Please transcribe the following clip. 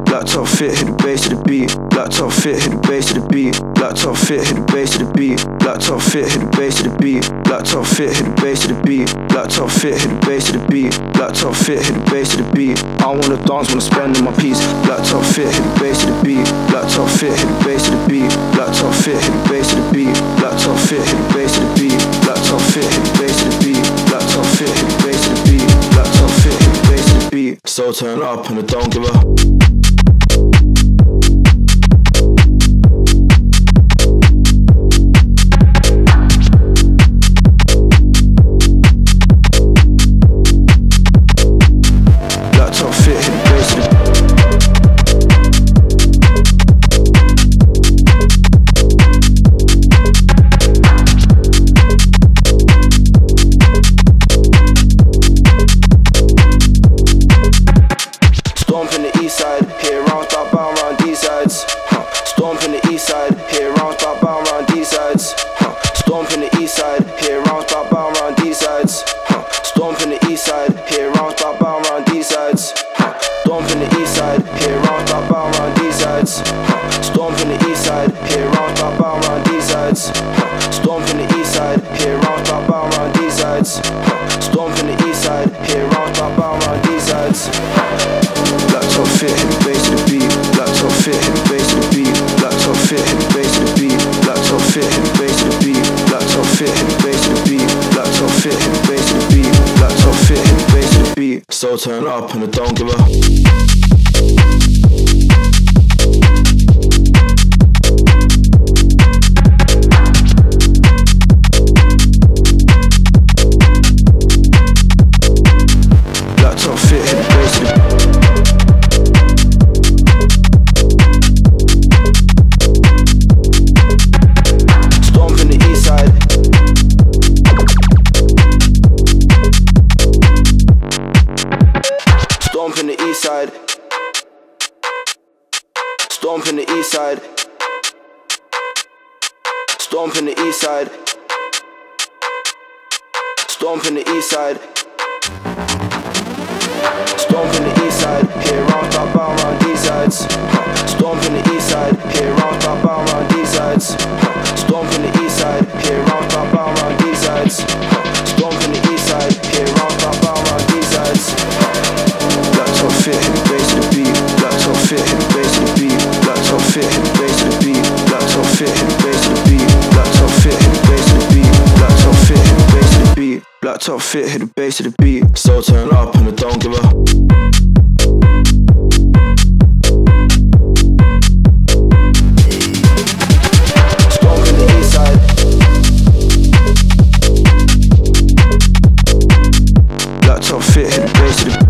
Black top fit, hit the bass of the beat. Black top fit, hit the bass of the beat. Black top fit, hit the bass of the beat. Black top fit, hit the bass of the beat. Black top fit, hit the bass of the beat. Black top fit, hit the bass of the beat. Black top fit, hit the bass of the beat. I wanna dance, wanna spend on my piece. Black top fit, hit the bass of the beat. Black top fit, hit the bass of the beat. Black top fit, hit the bass of the beat. Black top fit, hit the bass of the beat. Black top fit, hit the bass of the beat. Black top fit, hit the bass of the beat. Black top fit, hit the bass of the beat. So turn up and I don't give a. So turn up and I don't give a. Storm from the east side. Storm from the east side. Storm from the east side. Storm from the east side. Here round top bound round these sides. Storm from the east side. Here round top bound round these sides. Storm from the east side. Here round top bound round these sides. Storm from the east side. Here round top bound round these sides. Black top fit, hit the bass of the beat. Black top fit, hit the bass of the beat. Black top fit, hit the bass of the beat. Black top fit, hit the bass of the beat. Black top fit, hit the bass of the beat. Black top fit, hit the bass of the beat. Black top fit, hit the bass of the beat. So turn up and I don't give a. Storm from the east side. Black top fit, hit the bass of the beat.